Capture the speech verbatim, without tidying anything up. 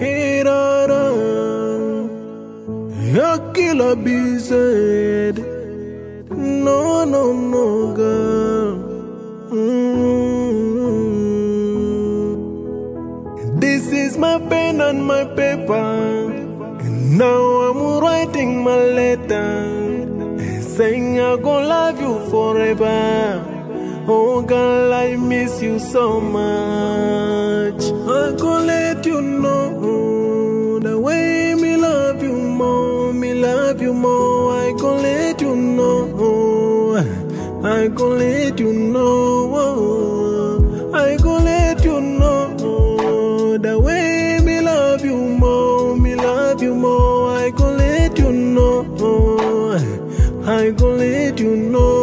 Irara, Yakila be said. No, no, no, girl. Mm-hmm. This is my pen and my paper. And now I'm writing my letter, saying I'm gonna love you forever. Oh girl, I miss you so much. I'm gonna let you know the way me love you more, me love you more. I gonna let you know, I gonna let you know, I gonna let you know the way me love you more, me love you more. I gonna let you know, I gonna let you know.